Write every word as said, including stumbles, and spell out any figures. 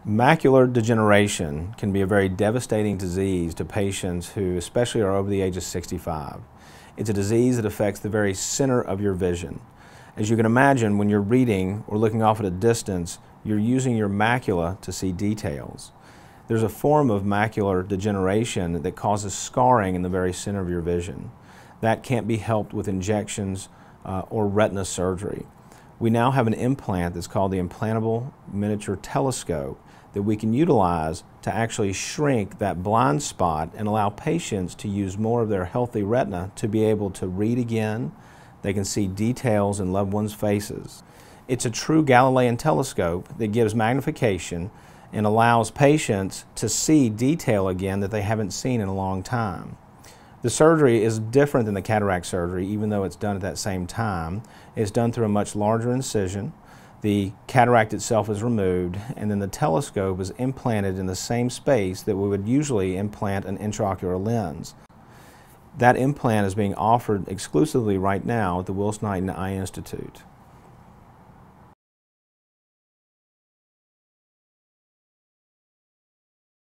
Macular degeneration can be a very devastating disease to patients who especially are over the age of sixty-five. It's a disease that affects the very center of your vision. As you can imagine, when you're reading or looking off at a distance, you're using your macula to see details. There's a form of macular degeneration that causes scarring in the very center of your vision. That can't be helped with injections uh, or retina surgery. We now have an implant that's called the Implantable Miniature Telescope that we can utilize to actually shrink that blind spot and allow patients to use more of their healthy retina to be able to read again. They can see details in loved ones' faces. It's a true Galilean telescope that gives magnification and allows patients to see detail again that they haven't seen in a long time. The surgery is different than the cataract surgery, even though it's done at that same time. It's done through a much larger incision. The cataract itself is removed, and then the telescope is implanted in the same space that we would usually implant an intraocular lens. That implant is being offered exclusively right now at the Willis Knighton Eye Institute.